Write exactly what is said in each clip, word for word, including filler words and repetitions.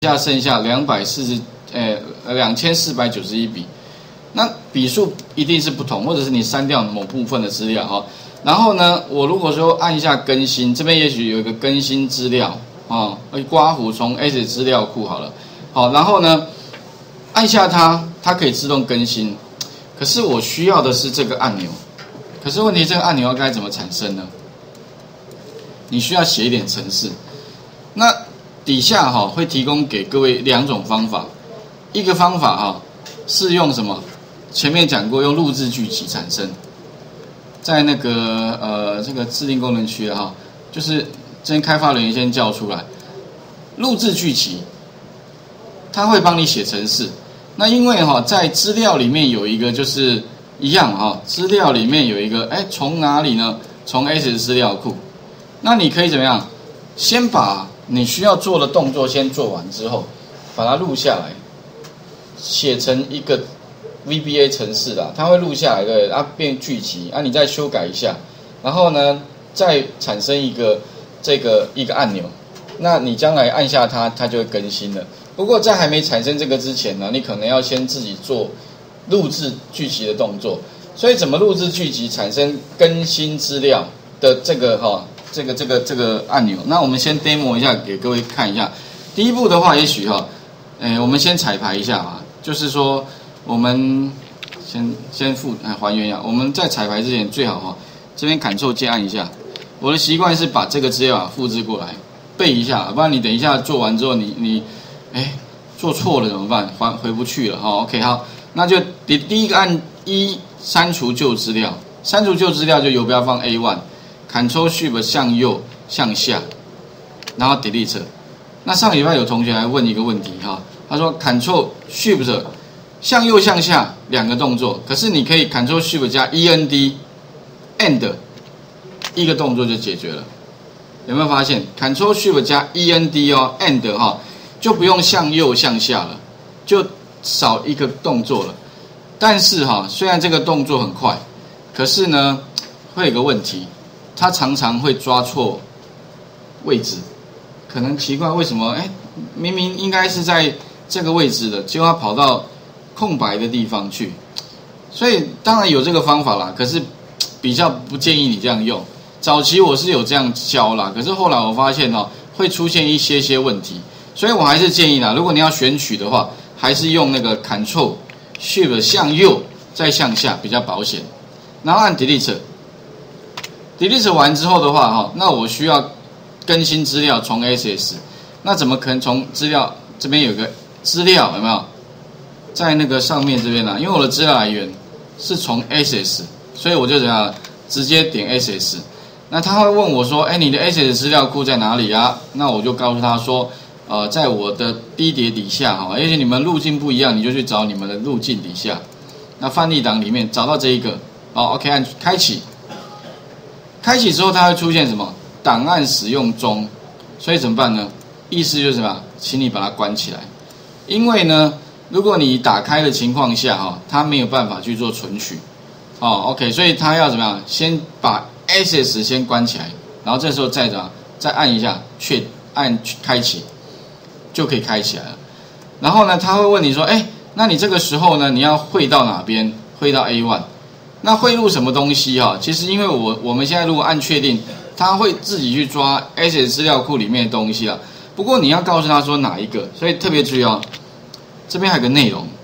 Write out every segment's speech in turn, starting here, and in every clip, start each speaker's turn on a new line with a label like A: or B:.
A: 下剩下两百四十，呃，两千四百九十一笔。那笔数一定是不同，或者是你删掉某部分的资料哈。然后呢，我如果说按一下更新，这边也许有一个更新资料啊，刮胡从 S 资料库好了，好，然后呢，按下它，它可以自动更新。可是我需要的是这个按钮，可是问题这个按钮该怎么产生呢？你需要写一点程式。那底下哈会提供给各位两种方法，一个方法哈是用什么？前面讲过，用录制句集产生，在那个呃这个制定功能区哈，就是这边开发人员先叫出来，录制句集，它会帮你写程式。那因为哈在资料里面有一个就是一样哈，资料里面有一个哎从哪里呢？从 S 资料库。那你可以怎么样？先把你需要做的动作先做完之后，把它录下来，写成一个 V B A 程式啦，它会录下来的，啊变句集，啊你再修改一下，然后呢再产生一个这个一个按钮，那你将来按下它，它就会更新了。不过在还没产生这个之前呢，你可能要先自己做录制句集的动作。所以怎么录制句集产生更新资料的这个哈、哦、这个这个这个按钮？那我们先 demo 一下给各位看一下。第一步的话，也许哈、哦，诶我们先彩排一下啊，就是说。我们先先复还原一下，我们在彩排之前最好哈，这边 Ctrl 键按一下。我的习惯是把这个资料啊复制过来，背一下，不然你等一下做完之后你你哎做错了怎么办？还回不去了哈。OK 好，那就第第一个按一删除旧资料，删除旧资料就游标放 A 一 ，Ctrl Shift 向右向下，然后 Delete。那上礼拜有同学来问一个问题哈，他说 Ctrl Shift 向右向下两个动作，可是你可以 Ctrl Shift 加 E N D End 一个动作就解决了。有没有发现 Ctrl Shift 加 E N D 哦 End 哈、哦、就不用向右向下了，就少一个动作了。但是哈、哦、虽然这个动作很快，可是呢会有个问题，它常常会抓错位置，可能奇怪为什么哎明明应该是在这个位置的，结果它跑到空白的地方去，所以当然有这个方法啦，可是比较不建议你这样用。早期我是有这样教啦，可是后来我发现哦，会出现一些些问题，所以我还是建议啦，如果你要选取的话，还是用那个 Ctrl Shift 向右再向下比较保险，然后按 Delete。Delete 完之后的话哈，那我需要更新资料从 S S， 那怎么可能从资料这边有个资料有没有？在那个上面这边啦，因为我的资料来源是从 S S， 所以我就怎样直接点 S S。那他会问我说：“哎，你的 S S 资料库在哪里啊？”那我就告诉他说：“呃，在我的 B 碟底下哈，而且你们路径不一样，你就去找你们的路径底下。那范例档里面找到这一个，哦 ，OK， 按开启。开启之后，它会出现什么？档案使用中。所以怎么办呢？意思就是什么？请你把它关起来，因为呢。如果你打开的情况下哈，它没有办法去做存取，哦 ，OK， 所以它要怎么样？先把 S S 先关起来，然后这时候再怎么再按一下确按开启，就可以开起来了。然后呢，他会问你说，哎，那你这个时候呢，你要汇到哪边？汇到 A 一， 那汇入什么东西哈？其实因为我我们现在如果按确定，它会自己去抓 S S 资料库里面的东西啊。不过你要告诉他说哪一个，所以特别注意哦。这边还有个内容，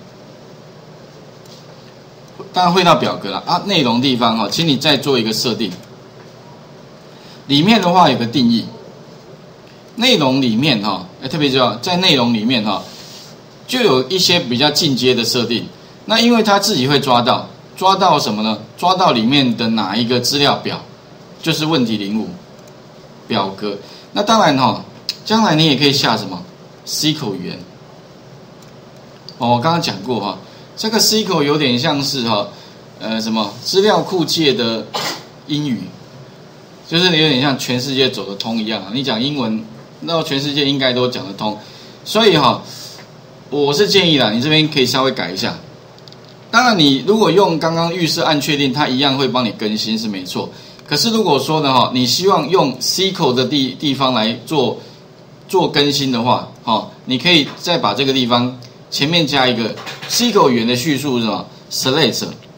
A: 当然会到表格了啊。内容地方哈、哦，请你再做一个设定。里面的话有个定义，内容里面哈、哦，哎特别重要，在内容里面哈、哦，就有一些比较进阶的设定。那因为它自己会抓到，抓到什么呢？抓到里面的哪一个资料表，就是问题零五表格。那当然哈、哦，将来你也可以下什么 S Q L 语言。哦，我刚刚讲过哈，这个 S Q L 有点像是哈，呃，什么资料库界的英语，就是有点像全世界走得通一样。你讲英文，那全世界应该都讲得通。所以哈，我是建议啦，你这边可以稍微改一下。当然，你如果用刚刚预设按确定，它一样会帮你更新是没错。可是如果说呢哈，你希望用 S Q L 的地地方来做做更新的话， 哦，你可以再把这个地方前面加一个 S Q L 语言的叙述是什么 ？select